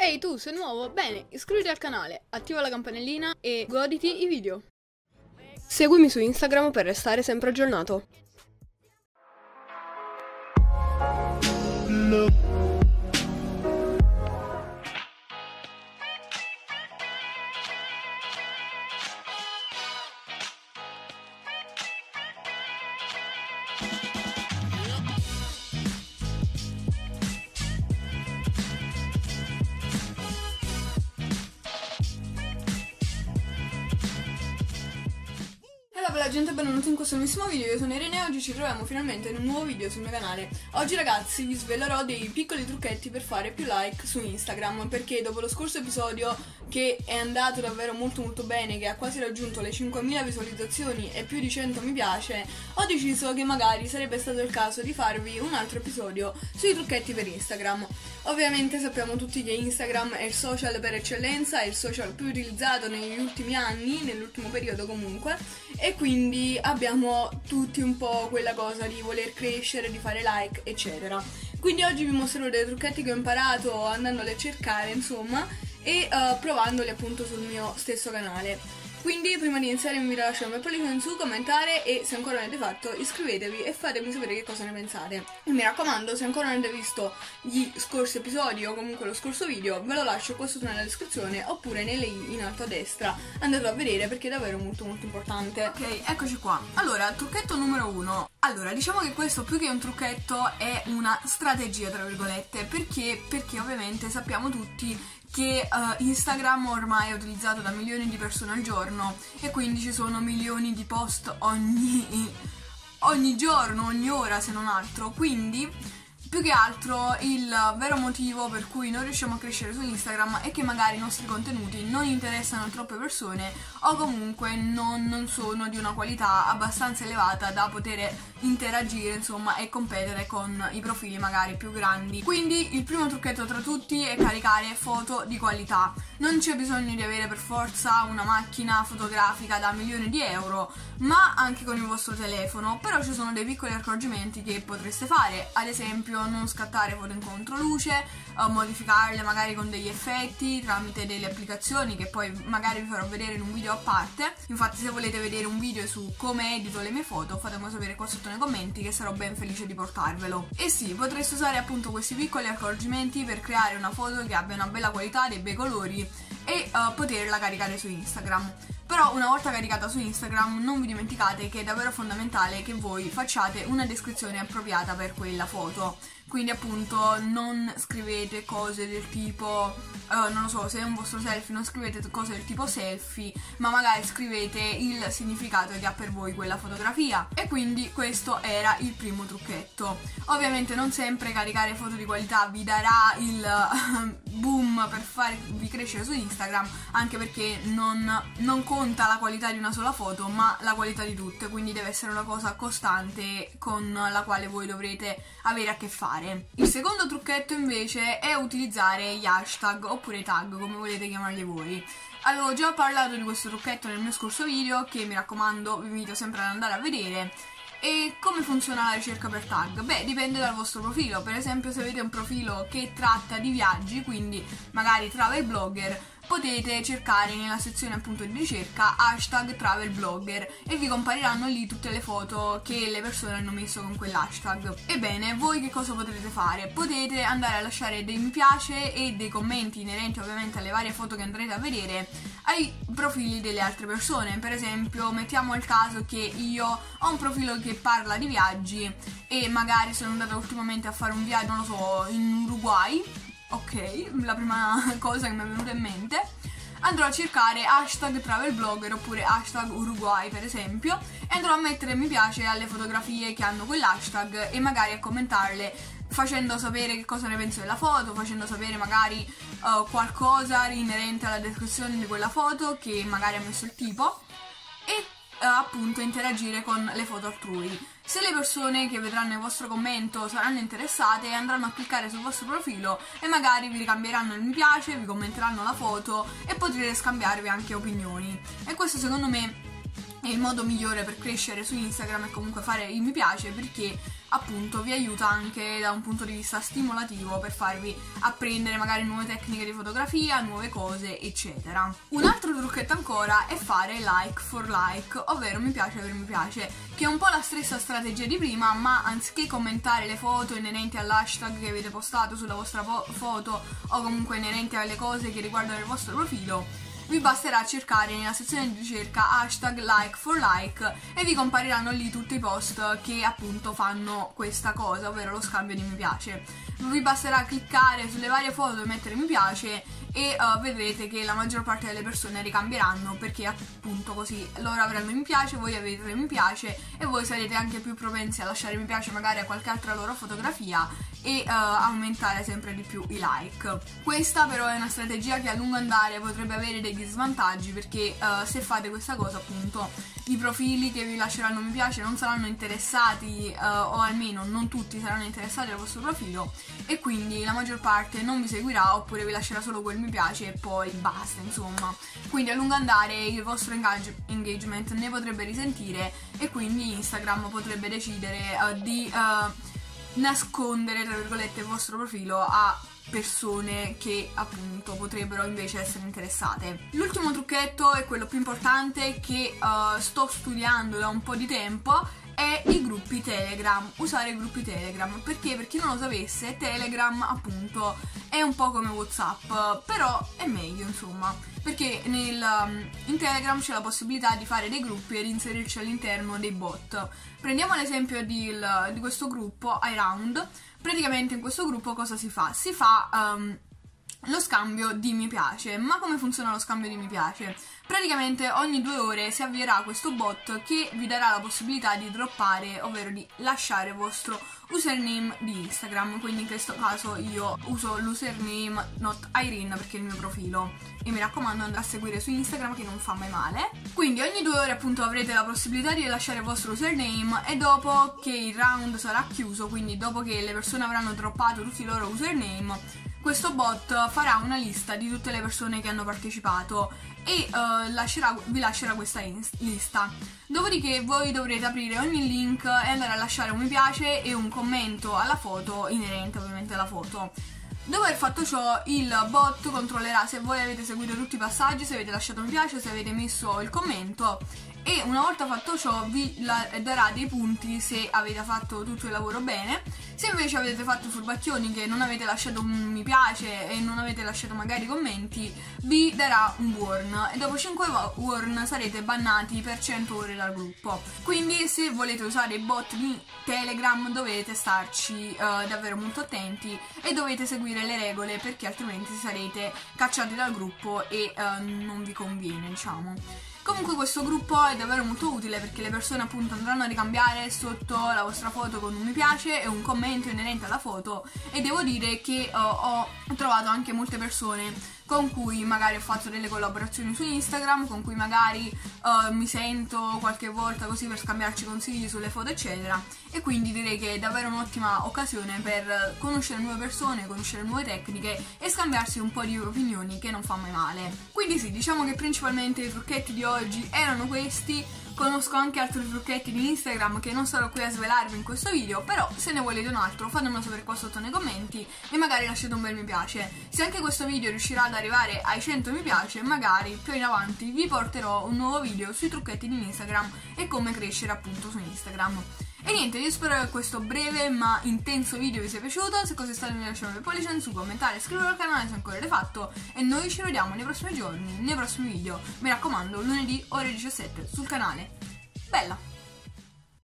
Ehi tu, sei nuovo? Bene, iscriviti al canale, attiva la campanellina e goditi i video. Seguimi su Instagram per restare sempre aggiornato. Bella gente, benvenuti in questo nuovissimo video. Io sono Irene e oggi ci troviamo finalmente in un nuovo video sul mio canale. Oggi ragazzi vi svelerò dei piccoli trucchetti per fare più like su Instagram, perché dopo lo scorso episodio, che è andato davvero molto bene, che ha quasi raggiunto le 5.000 visualizzazioni e più di 100 mi piace, ho deciso che magari sarebbe stato il caso di farvi un altro episodio sui trucchetti per Instagram. Ovviamente sappiamo tutti che Instagram è il social per eccellenza, è il social più utilizzato negli ultimi anni, nell'ultimo periodo comunque, e quindi abbiamo tutti un po' quella cosa di voler crescere, di fare like, eccetera. Quindi oggi vi mostrerò dei trucchetti che ho imparato andandoli a cercare, insomma, e provandoli appunto sul mio stesso canale. Quindi prima di iniziare vi lascio un bel pollice in su, commentare e se ancora non l'avete fatto iscrivetevi e fatemi sapere che cosa ne pensate. E mi raccomando, se ancora non avete visto gli scorsi episodi o comunque lo scorso video, ve lo lascio qua sotto nella descrizione oppure nelle i in alto a destra. Andate a vedere perché è davvero molto importante. Ok, eccoci qua. Allora, trucchetto numero 1. Allora, diciamo che questo più che un trucchetto è una strategia tra virgolette, perché ovviamente sappiamo tutti che Instagram ormai è utilizzato da milioni di persone al giorno e quindi ci sono milioni di post ogni giorno, ogni ora se non altro, quindi più che altro il vero motivo per cui non riusciamo a crescere su Instagram è che magari i nostri contenuti non interessano troppe persone o comunque non sono di una qualità abbastanza elevata da poter interagire, insomma, e competere con i profili magari più grandi. Quindi il primo trucchetto tra tutti è caricare foto di qualità. Non c'è bisogno di avere per forza una macchina fotografica da milioni di euro, ma anche con il vostro telefono. Però ci sono dei piccoli accorgimenti che potreste fare, ad esempio non scattare foto in controluce, modificarle magari con degli effetti tramite delle applicazioni che poi magari vi farò vedere in un video a parte. Infatti se volete vedere un video su come edito le mie foto fatemelo sapere qua sotto nei commenti che sarò ben felice di portarvelo. E sì, potreste usare appunto questi piccoli accorgimenti per creare una foto che abbia una bella qualità, dei bei colori e poterla caricare su Instagram. Però una volta caricata su Instagram non vi dimenticate che è davvero fondamentale che voi facciate una descrizione appropriata per quella foto. Quindi appunto non scrivete cose del tipo, non lo so, se è un vostro selfie non scrivete cose del tipo selfie, ma magari scrivete il significato che ha per voi quella fotografia. E quindi questo era il primo trucchetto. Ovviamente non sempre caricare foto di qualità vi darà il boom per farvi crescere su Instagram, anche perché non conta la qualità di una sola foto ma la qualità di tutte, quindi deve essere una cosa costante con la quale voi dovrete avere a che fare. Il secondo trucchetto invece è utilizzare gli hashtag oppure i tag, come volete chiamarli voi. Avevo già parlato di questo trucchetto nel mio scorso video, che mi raccomando vi invito sempre ad andare a vedere. E come funziona la ricerca per tag? Beh, dipende dal vostro profilo. Per esempio, se avete un profilo che tratta di viaggi, quindi magari travel blogger, potete cercare nella sezione appunto di ricerca hashtag travel blogger e vi compariranno lì tutte le foto che le persone hanno messo con quell'hashtag. Ebbene, voi che cosa potrete fare? Potete andare a lasciare dei mi piace e dei commenti inerenti ovviamente alle varie foto che andrete a vedere ai profili delle altre persone. Per esempio, mettiamo il caso che io ho un profilo che parla di viaggi e magari sono andata ultimamente a fare un viaggio, non lo so, in Uruguay. Ok, la prima cosa che mi è venuta in mente. Andrò a cercare hashtag travel blogger oppure hashtag Uruguay per esempio e andrò a mettere mi piace alle fotografie che hanno quell'hashtag e magari a commentarle facendo sapere che cosa ne penso della foto, facendo sapere magari qualcosa inerente alla descrizione di quella foto che magari ha messo il tipo e appunto interagire con le foto altrui. Se le persone che vedranno il vostro commento saranno interessate, andranno a cliccare sul vostro profilo e magari vi ricambieranno il mi piace, vi commenteranno la foto e potrete scambiarvi anche opinioni. E questo secondo me E il modo migliore per crescere su Instagram è comunque fare il mi piace, perché appunto vi aiuta anche da un punto di vista stimolativo per farvi apprendere magari nuove tecniche di fotografia, nuove cose, eccetera. Un altro trucchetto ancora è fare like for like, ovvero mi piace per mi piace, che è un po' la stessa strategia di prima, ma anziché commentare le foto inerenti all'hashtag che avete postato sulla vostra foto o comunque inerenti alle cose che riguardano il vostro profilo, vi basterà cercare nella sezione di ricerca hashtag like for like e vi compariranno lì tutti i post che appunto fanno questa cosa, ovvero lo scambio di mi piace. Vi basterà cliccare sulle varie foto e mettere mi piace e vedrete che la maggior parte delle persone ricambieranno, perché appunto così loro avranno mi piace, voi avete mi piace e voi sarete anche più propensi a lasciare mi piace magari a qualche altra loro fotografia e aumentare sempre di più i like. Questa però è una strategia che a lungo andare potrebbe avere degli svantaggi, perché se fate questa cosa appunto i profili che vi lasceranno mi piace non saranno interessati o almeno non tutti saranno interessati al vostro profilo e quindi la maggior parte non vi seguirà oppure vi lascerà solo quel mi piace e poi basta, insomma. Quindi a lungo andare il vostro engagement ne potrebbe risentire e quindi Instagram potrebbe decidere di nascondere tra virgolette il vostro profilo a persone che appunto potrebbero invece essere interessate. L'ultimo trucchetto è quello più importante che sto studiando da un po' di tempo, è i gruppi Telegram, usare i gruppi Telegram. Perché, per chi non lo sapesse, Telegram appunto è un po' come WhatsApp, però è meglio, insomma, perché in Telegram c'è la possibilità di fare dei gruppi ed inserirci all'interno dei bot. Prendiamo l'esempio di questo gruppo iRound. Praticamente in questo gruppo cosa si fa? Si fa lo scambio di mi piace. Ma come funziona lo scambio di mi piace? Praticamente ogni 2 ore si avvierà questo bot che vi darà la possibilità di droppare, ovvero di lasciare il vostro username di Instagram. Quindi in questo caso io uso l'username not Irene perché è il mio profilo e mi raccomando andrà a seguire su Instagram che non fa mai male. Quindi ogni 2 ore appunto avrete la possibilità di lasciare il vostro username e dopo che il round sarà chiuso, quindi dopo che le persone avranno droppato tutti i loro username, questo bot farà una lista di tutte le persone che hanno partecipato e vi lascerà questa lista. Dopodiché voi dovrete aprire ogni link e andare a lasciare un mi piace e un commento alla foto inerente ovviamente alla foto. Dopo aver fatto ciò, il bot controllerà se voi avete seguito tutti i passaggi, se avete lasciato mi piace, se avete messo il commento e una volta fatto ciò vi darà dei punti se avete fatto tutto il lavoro bene. Se invece avete fatto furbacchioni che non avete lasciato un mi piace e non avete lasciato magari commenti, vi darà un warn e dopo 5 warn sarete bannati per 100 ore dal gruppo. Quindi se volete usare i bot di Telegram dovete starci davvero molto attenti e dovete seguire le regole, perché altrimenti sarete cacciati dal gruppo e non vi conviene, diciamo. Comunque questo gruppo è davvero molto utile perché le persone appunto andranno a ricambiare sotto la vostra foto con un mi piace e un commento inerente alla foto e devo dire che ho trovato anche molte persone con cui magari ho fatto delle collaborazioni su Instagram, con cui magari mi sento qualche volta così per scambiarci consigli sulle foto eccetera, e quindi direi che è davvero un'ottima occasione per conoscere nuove persone, conoscere nuove tecniche e scambiarsi un po' di opinioni, che non fa mai male. Quindi sì, diciamo che principalmente i trucchetti di oggi erano questi. Conosco anche altri trucchetti di Instagram che non sarò qui a svelarvi in questo video, però se ne volete un altro fatemelo sapere qua sotto nei commenti e magari lasciate un bel mi piace. Se anche questo video riuscirà ad arrivare ai 100 mi piace, magari più in avanti vi porterò un nuovo video sui trucchetti di Instagram e come crescere appunto su Instagram. E niente, io spero che questo breve ma intenso video vi sia piaciuto. Se così è stato mi lasciate un bel pollice in su, commentare, iscrivetevi al canale se ancora l'avete fatto e noi ci vediamo nei prossimi giorni, nei prossimi video. Mi raccomando, lunedì ore 17 sul canale. Bella!